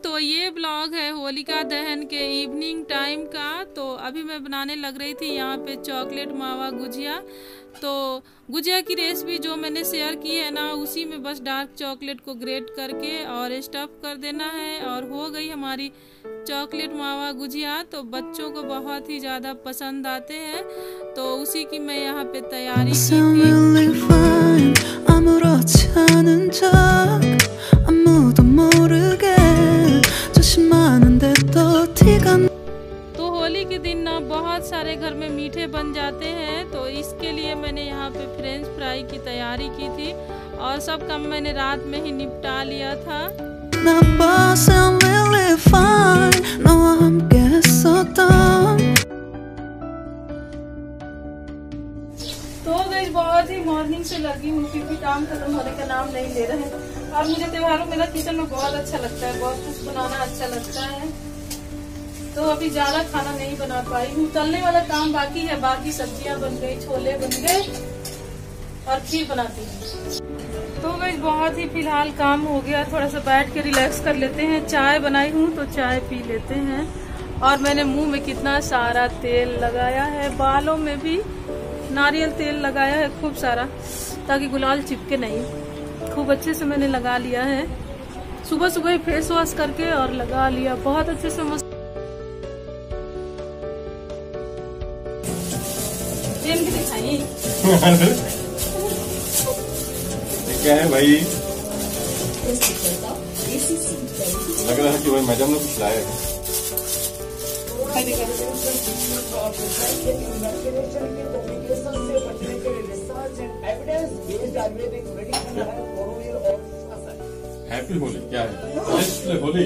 तो ये ब्लॉग है होलिका दहन के इवनिंग टाइम का। तो अभी मैं बनाने लग रही थी यहाँ पे चॉकलेट मावा गुजिया। तो गुजिया की रेसिपी जो मैंने शेयर की है ना, उसी में बस डार्क चॉकलेट को ग्रेट करके और स्टफ कर देना है और हो गई हमारी चॉकलेट मावा गुजिया। तो बच्चों को बहुत ही ज़्यादा पसंद आते हैं, तो उसी की मैं यहाँ पे तैयारी की थी। तो होली के दिन ना बहुत सारे घर में मीठे बन जाते हैं, तो इसके लिए मैंने यहाँ पे फ्रेंच फ्राई की तैयारी की थी और सब काम मैंने रात में ही निपटा लिया था। तो गाइस बहुत ही मॉर्निंग से लगी हूँ क्योंकि काम खत्म होने का नाम नहीं ले रहे हैं और मुझे त्योहारों में किचन में बहुत अच्छा लगता है, बहुत कुछ बनाना अच्छा लगता है। तो अभी ज्यादा खाना नहीं बना पाई हूँ, तलने वाला काम बाकी है, बाकी सब्जियां बन गई, छोले बन गए और खीर बनाती हूँ। तो गाइस बहुत ही फिलहाल काम हो गया, थोड़ा सा बैठ के रिलैक्स कर लेते हैं। चाय बनाई हूँ तो चाय पी लेते हैं। और मैंने मुंह में कितना सारा तेल लगाया है, बालों में भी नारियल तेल लगाया है खूब सारा, ताकि गुलाल चिपके नहीं। खूब अच्छे से मैंने लगा लिया है, सुबह सुबह ही फेस वॉश करके और लगा लिया बहुत अच्छे से। मस्त क्या है भाई, लग रहा है कि भाई मैडम ने कुछ लाया है। हैप्पी होली क्या है, होली।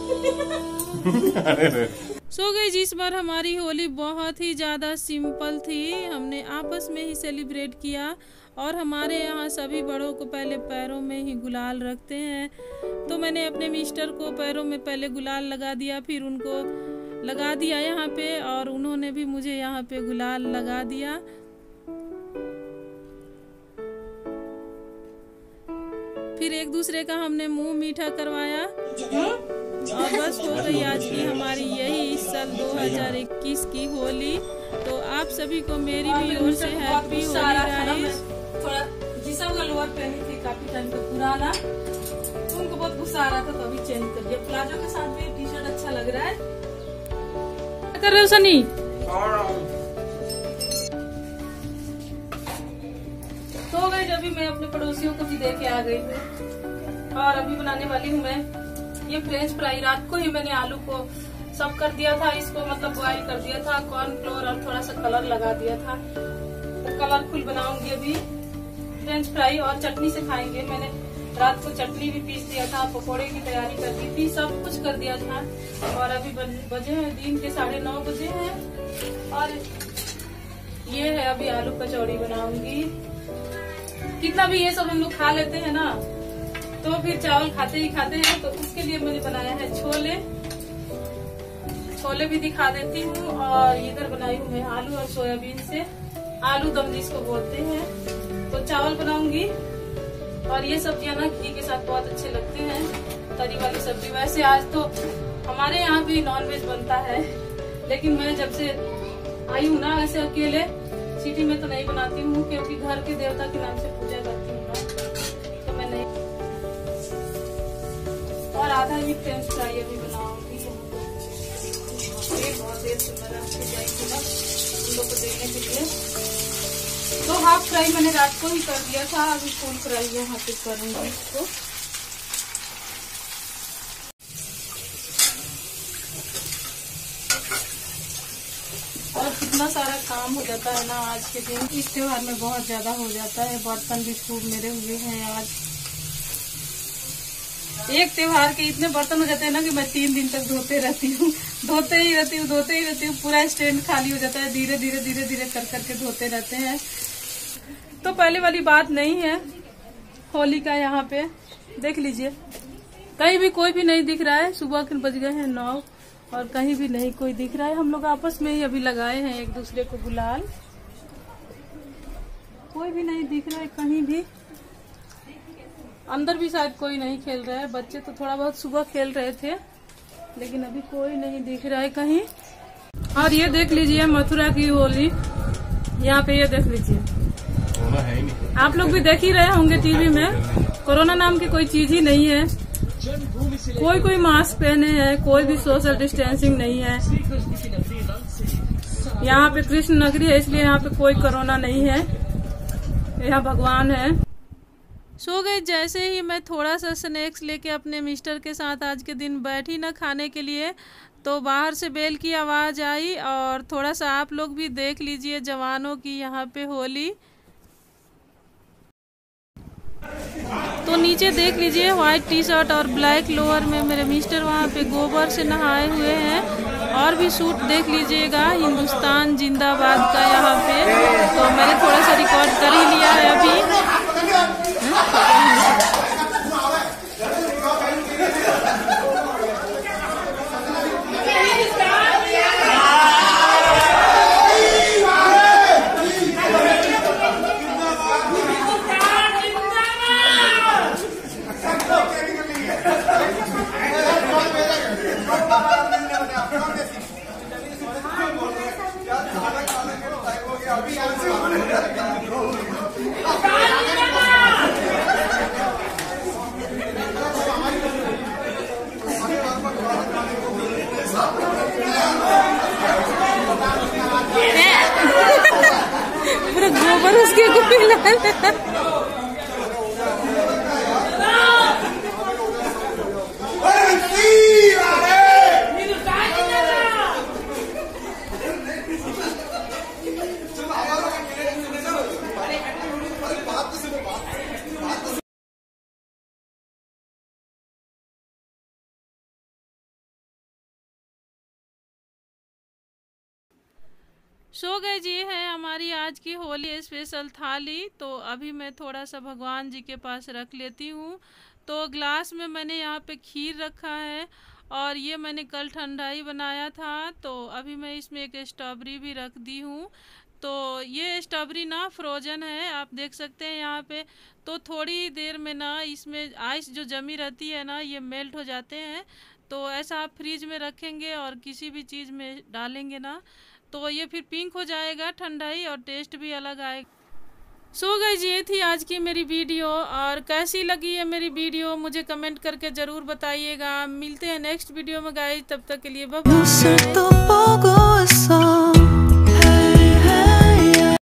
सो गाइस इस बार हमारी होली बहुत ही ज़्यादा सिंपल थी, हमने आपस में ही सेलिब्रेट किया और हमारे यहाँ सभी बड़ों को पहले पैरों में ही गुलाल रखते हैं। तो मैंने अपने मिस्टर को पैरों में पहले गुलाल लगा दिया, फिर उनको लगा दिया यहाँ पे और उन्होंने भी मुझे यहाँ पे गुलाल लगा दिया। फिर एक दूसरे का हमने मुंह मीठा करवाया और बस हो गई आज की हमारी यही इस साल 2021 की होली। तो आप सभी को मेरी भी ओर से हैप्पी होली गाइस। थोड़ा जिसा का लोअर पहनी थी काफी टाइम का पुराना, उनको बहुत गुस्सा आ रहा था तो अभी चेंज कर दिया। प्लाजो के साथ भी टी शर्ट अच्छा लग रहा है। क्या कर रहे हो सनी? तो गाइस अभी मैं अपने पड़ोसियों को भी दे के आ गई हूँ और अभी बनाने वाली हूँ मैं ये फ्रेंच फ्राई। रात को ही मैंने आलू को सब कर दिया था, इसको मतलब बॉईल कर दिया था, कॉर्नफ्लोर और थोड़ा सा कलर लगा दिया था। तो कलरफुल बनाऊंगी अभी फ्रेंच फ्राई और चटनी से खाएंगे। मैंने रात को चटनी भी पीस दिया था, पकोड़े की तैयारी कर दी थी, सब कुछ कर दिया था। और अभी बजे हैं दिन के 9:30 बजे हैं और ये है अभी आलू कचौड़ी बनाऊंगी। कितना भी ये सब हम लोग खा लेते हैं ना, तो फिर चावल खाते ही खाते हैं, तो उसके लिए मैंने बनाया है छोले। छोले भी दिखा देती हूँ और इधर बनाई हूँ मैं आलू और सोयाबीन से, आलू दम जिसको बोलते हैं। तो चावल बनाऊंगी और ये सब्जियां ना घी के साथ बहुत अच्छे लगते हैं, तरी वाली सब्जी। वैसे आज तो हमारे यहाँ भी नॉनवेज बनता है, लेकिन मैं जब से आई हूँ ना ऐसे अकेले सिटी में तो नहीं बनाती हूँ, क्योंकि घर के देवता के नाम से पूजा करती हूँ ना, तो मैं नहीं। और आधा भी फ्रेंच फ्राई अभी बनाऊंगी। बहुत देर से मैं रख के जाएंगी ना उन लोग को देने के लिए। तो हाफ फ्राई मैंने रात को ही कर दिया था, अभी फुल फ्राई यहाँ पे करूंगी इसको। और कितना सारा काम हो जाता है ना आज के दिन, इस त्योहार में बहुत ज्यादा हो जाता है। बर्तन भी खूब मेरे हुए हैं आज। एक त्योहार के इतने बर्तन हो जाते हैं ना कि मैं 3 दिन तक धोते रहती हूँ, धोते ही रहती हूँ। पूरा स्टैंड खाली हो जाता है, धीरे धीरे कर करके धोते रहते हैं। तो पहले वाली बात नहीं है होली का। यहाँ पे देख लीजिए, कहीं भी कोई भी नहीं दिख रहा है। सुबह के बज गए हैं 9 और कहीं भी नहीं कोई दिख रहा है। हम लोग आपस में ही अभी लगाए हैं एक दूसरे को गुलाल, कोई भी नहीं दिख रहा है कहीं भी। अंदर भी शायद कोई नहीं खेल रहा है, बच्चे तो थोड़ा बहुत सुबह खेल रहे थे। लेकिन अभी कोई नहीं दिख रहा है कहीं। और ये देख लीजिए मथुरा की होली, यहाँ पे ये देख लीजिए। कोरोना है ही नहीं। आप लोग भी देख ही रहे होंगे टीवी में, कोरोना नाम की कोई चीज ही नहीं है। कोई मास्क पहने हैं, कोई भी सोशल डिस्टेंसिंग नहीं है। यहाँ पे कृष्ण नगरी है, इसलिए यहाँ पे कोई कोरोना नहीं है। यहाँ भगवान है। सो गई। जैसे ही मैं थोड़ा सा स्नैक्स लेके अपने मिस्टर के साथ आज के दिन बैठी ना खाने के लिए, तो बाहर से बेल की आवाज़ आई। और थोड़ा सा आप लोग भी देख लीजिए जवानों की यहाँ पे होली। तो नीचे देख लीजिए व्हाइट टी शर्ट और ब्लैक लोअर में मेरे मिस्टर वहाँ पे गोबर से नहाए हुए हैं। और भी सूट देख लीजिएगा हिंदुस्तान जिंदाबाद का यहाँ पे। तो मैंने थोड़ा सा रिकॉर्ड कर ही लिया है अभी। पूरा गोबर उसके को सो गए जी। है हमारी आज की होली स्पेशल थाली। तो अभी मैं थोड़ा सा भगवान जी के पास रख लेती हूँ। तो ग्लास में मैंने यहाँ पे खीर रखा है, और ये मैंने कल ठंडाई बनाया था। तो अभी मैं इसमें एक स्ट्रॉबेरी भी रख दी हूँ। तो ये स्ट्रॉबेरी ना फ्रोजन है, आप देख सकते हैं यहाँ पे। तो थोड़ी देर में ना इसमें आइस जो जमी रहती है ना, ये मेल्ट हो जाते हैं। तो ऐसा आप फ्रिज में रखेंगे और किसी भी चीज़ में डालेंगे ना, तो ये फिर पिंक हो जाएगा ठंडाई, और टेस्ट भी अलग आएगा। सो गाइस, ये थी आज की मेरी वीडियो। और कैसी लगी है मेरी वीडियो मुझे कमेंट करके ज़रूर बताइएगा। मिलते हैं नेक्स्ट वीडियो में गाइस, तब तक के लिए बाय बाय।